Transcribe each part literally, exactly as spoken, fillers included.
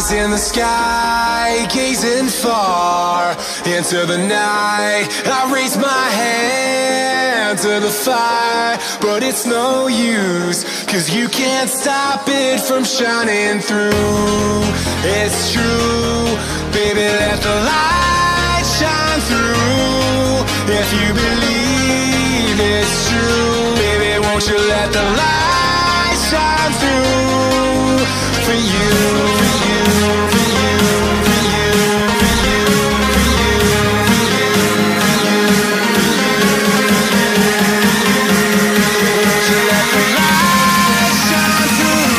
in the sky, gazing far into the night. I raise my hand to the fire, but it's no use, 'cause you can't stop it from shining through. It's true, baby, let the light shine through. If you believe it's true, baby, won't you let the light shine through for you, for you, for you, for you, for you, for you, for you, won't you let the light shine through?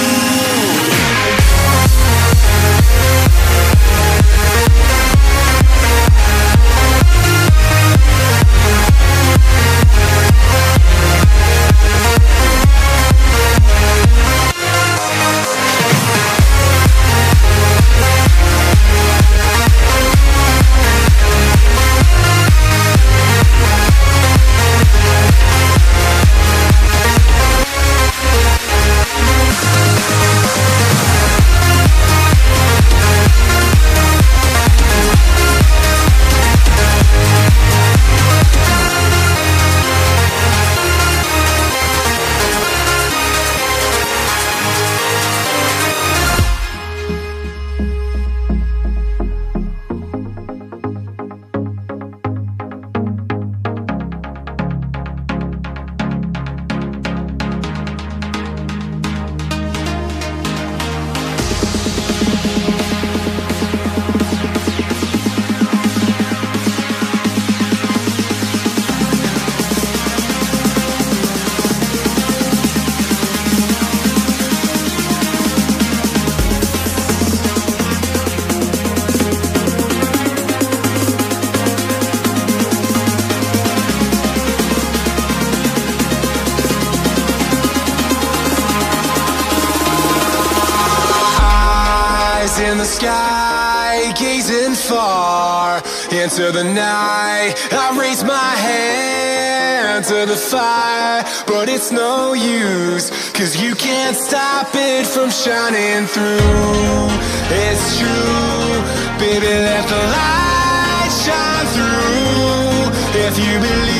In the sky, gazing far into the night. I raise my hand to the fire, but it's no use, 'cause you can't stop it from shining through. It's true, baby, let the light shine through. If you believe